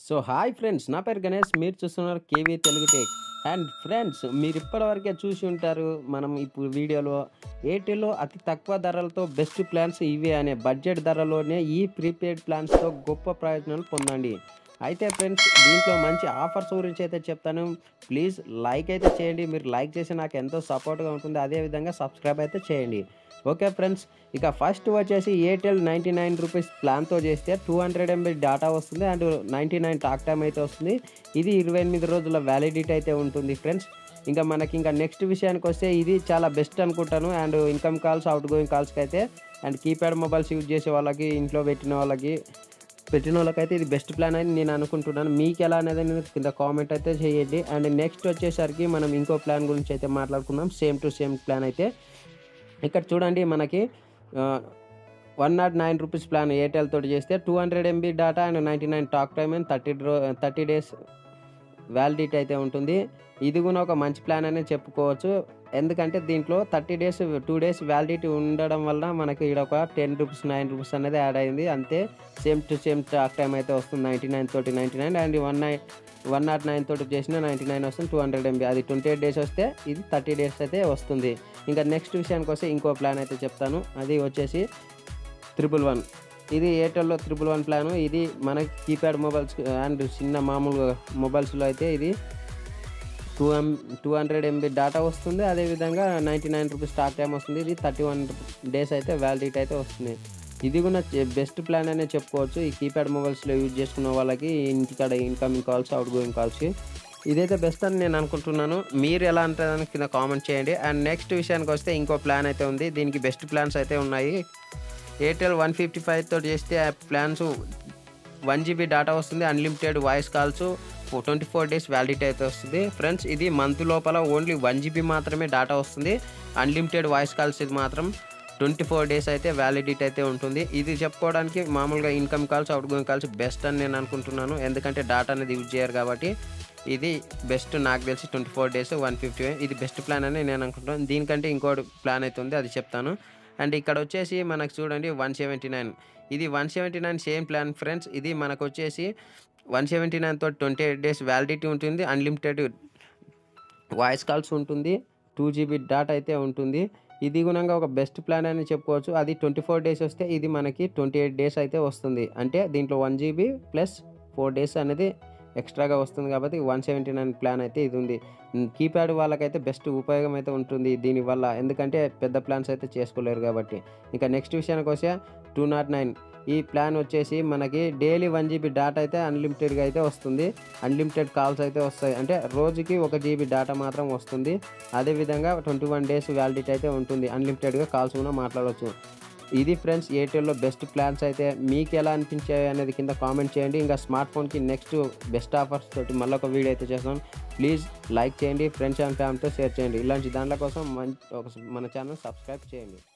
So hi friends, నా పేరు గణేష్. మీరు చూస్తున్నారు KV Telugu tech. And friends, మీరు ఇప్పటివరకే చూసి ఉంటారు మనం ఇప్పుడు వీడియోలో ఎయిర్టెల్లో అతి తక్కువ ధరలతో బెస్ట్ ప్లాన్స్ ఇవే అనే బడ్జెట్ ధరలోనే ఈ ప్రీపెయిడ్ ప్లాన్స్తో గొప్ప ప్రయోజనాలు పొందండి. అయితే ఫ్రెండ్స్, దీంట్లో మంచి ఆఫర్స్ గురించి అయితే చెప్తాను. ప్లీజ్ లైక్ అయితే చేయండి. మీరు లైక్ చేసి నాకు ఎంతో సపోర్ట్గా ఉంటుంది. అదేవిధంగా సబ్స్క్రైబ్ అయితే చేయండి. ఓకే ఫ్రెండ్స్, ఇక ఫస్ట్ వచ్చేసి ఎయిర్టెల్ 99 రూపీస్ ప్లాన్తో చేస్తే 200 MB డేటా వస్తుంది అండ్ 99 టాక్ టైమ్ అయితే వస్తుంది. ఇది 28 రోజుల వ్యాలిడిటీ అయితే ఉంటుంది ఫ్రెండ్స్. ఇంకా మనకి నెక్స్ట్ విషయానికి వస్తే ఇది చాలా బెస్ట్ అనుకుంటాను. And income calls, out going కాల్స్కి అయితే అండ్ కీప్యాడ్ మొబైల్స్ యూజ్ చేసే వాళ్ళకి, ఇంట్లో పెట్టిన వాళ్ళకైతే ఇది బెస్ట్ ప్లాన్ అని నేను అనుకుంటున్నాను. మీకు ఎలా అనేది కింద కామెంట్ అయితే చేయండి. అండ్ నెక్స్ట్ వచ్చేసరికి మనం ఇంకో ప్లాన్ గురించి అయితే మాట్లాడుకుందాం. సేమ్ టు సేమ్ ప్లాన్ అయితే ఇక్కడ చూడండి, మనకి 109 రూపీస్ ప్లాన్ ఎయిర్టెల్ తోటి చేస్తే 200 MB data and 99 talk time and 30 days validity అయితే ఉంటుంది. ఇది కూడా ఒక మంచి ప్లాన్ అనే చెప్పుకోవచ్చు. ఎందుకంటే దీంట్లో 30 డేస్ 2 డేస్ వ్యాలిడిటీ ఉండడం వల్ల మనకి ఇక్కడ ఒక 10 రూపీస్ 9 రూపీస్ అనేది యాడ్ అయింది. అంతే same to same talk time అయితే వస్తుంది. 99 తోటి 99 అండ్ 109 తోటి చేసిన 99 వస్తుంది. 200 MB అది 28 డేస్ వస్తే ఇది 30 డేస్ అయితే వస్తుంది. ఇంకా నెక్స్ట్ విషయానికి వస్తే ఇంకో ప్లాన్ అయితే చెప్తాను. అది వచ్చేసి 111. ఇది ఎయిర్టెల్లో 111 ప్లాను. ఇది మనకి కీప్యాడ్ మొబైల్స్ అండ్ చిన్న మామూలు మొబైల్స్లో అయితే ఇది 200 MB డేటా వస్తుంది. అదేవిధంగా 99 రూపీస్ టాక్ టైం వస్తుంది. ఇది 31 డేస్ అయితే వ్యాలిడిటీ అయితే వస్తుంది. ఇది కూడా బెస్ట్ ప్లాన్ అనే చెప్పుకోవచ్చు. ఈ కీప్యాడ్ మొబైల్స్లో యూజ్ చేసుకున్న వాళ్ళకి, ఇంటికాడ ఇన్కమింగ్ కాల్స్, అవుట్ గోయింగ్ కాల్స్కి ఇదైతే బెస్ట్ అని నేను అనుకుంటున్నాను. మీరు ఎలా అంటారని కింద కామెంట్ చేయండి. అండ్ నెక్స్ట్ విషయానికి వస్తే ఇంకో ప్లాన్ అయితే ఉంది. దీనికి బెస్ట్ ప్లాన్స్ అయితే ఉన్నాయి. ఎయిర్టెల్ 155 తోటి చేస్తే ఆ ప్లాన్స్ 1 GB డేటా వస్తుంది. Unlimited voice calls 24 days validity అయితే వస్తుంది ఫ్రెండ్స్. ఇది మంత్ లోపల ఓన్లీ 1 GB మాత్రమే డేటా వస్తుంది. అన్లిమిటెడ్ వాయిస్ కాల్స్ ఇది మాత్రం 24 డేస్ అయితే వ్యాలిడిటీ అయితే ఉంటుంది. ఇది చెప్పుకోవడానికి మామూలుగా income calls, out going calls best అని నేను అనుకుంటున్నాను. ఎందుకంటే డేటా అనేది యూజ్ చేయరు కాబట్టి ఇది బెస్ట్. నాకు తెలిసి 24 డేస్ 150 ఇది బెస్ట్ ప్లాన్ అని నేను అనుకుంటున్నాను. దీనికంటే ఇంకోటి ప్లాన్ అయితే ఉంది, అది చెప్తాను. అండ్ ఇక్కడ వచ్చేసి మనకు చూడండి 179. ఇది 179 సేమ్ ప్లాన్ ఫ్రెండ్స్. ఇది మనకు వచ్చేసి 179 తోటి 28 డేస్ వ్యాలిడిటీ ఉంటుంది. అన్లిమిటెడ్ వాయిస్ కాల్స్ ఉంటుంది. 2 GB డేటా అయితే ఉంటుంది. ఇది గుణంగా ఒక బెస్ట్ ప్లాన్ అని చెప్పుకోవచ్చు. అది 24 డేస్ వస్తే ఇది మనకి 28 డేస్ అయితే వస్తుంది. అంటే దీంట్లో 1 GB ప్లస్ 4 డేస్ అనేది ఎక్స్ట్రాగా వస్తుంది. కాబట్టి 179 ప్లాన్ అయితే ఇది ఉంది. కీప్యాడ్ వాళ్ళకైతే బెస్ట్ ఉపయోగం అయితే ఉంటుంది దీనివల్ల. ఎందుకంటే పెద్ద ప్లాన్స్ అయితే చేసుకోలేరు కాబట్టి. ఇంకా నెక్స్ట్ విషయానికి వస్తే 209. ఈ ప్లాన్ వచ్చేసి మనకి డైలీ 1 GB డేటా అయితే అన్లిమిటెడ్గా అయితే వస్తుంది. అన్లిమిటెడ్ కాల్స్ అయితే వస్తాయి. అంటే రోజుకి 1 GB డేటా మాత్రం వస్తుంది. అదేవిధంగా 21 డేస్ వ్యాలిడిటీ అయితే ఉంటుంది. అన్లిమిటెడ్గా కాల్స్ కూడా మాట్లాడవచ్చు. ఇది ఫ్రెండ్స్ ఎయిర్టెల్లో బెస్ట్ ప్లాన్స్ అయితే. మీకు ఎలా అనిపించాయి అనేది కింద కామెంట్ చేయండి. ఇంకా స్మార్ట్ ఫోన్కి నెక్స్ట్ బెస్ట్ ఆఫర్స్ తోటి మళ్ళీ ఒక వీడియో అయితే చేస్తాను. ప్లీజ్ లైక్ చేయండి, ఫ్రెండ్స్ అండ్ ఫ్యామిలీతో షేర్ చేయండి. ఇలాంటి దాంట్ల కోసం మన ఛానల్ సబ్స్క్రైబ్ చేయండి.